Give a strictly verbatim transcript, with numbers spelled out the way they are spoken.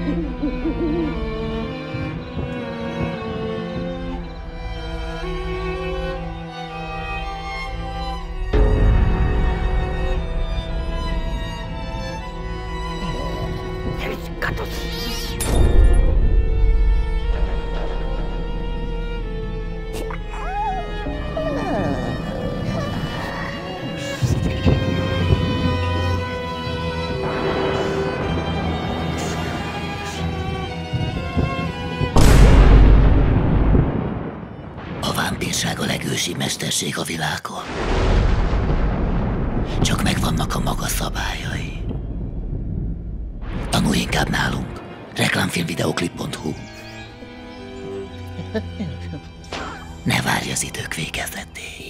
A legősibb mesterség a világon. Csak megvannak a maga szabályai. Tanulj inkább nálunk. Reklámfilmvideoklip pont hu. Ne várj az idők végezetéig.